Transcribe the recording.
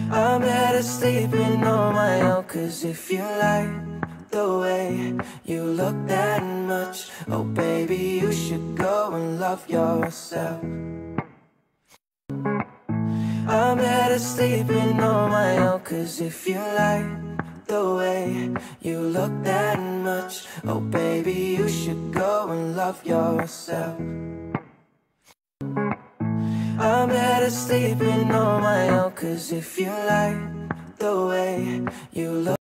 I'm better sleeping on my own. Cause if you like the way you look that much, oh baby, you should go and love yourself. I'm better sleeping on my own. Cause if you like the way you look that much, oh baby, you should go and love yourself. I'm better sleeping on my own. Cause if you like the way you look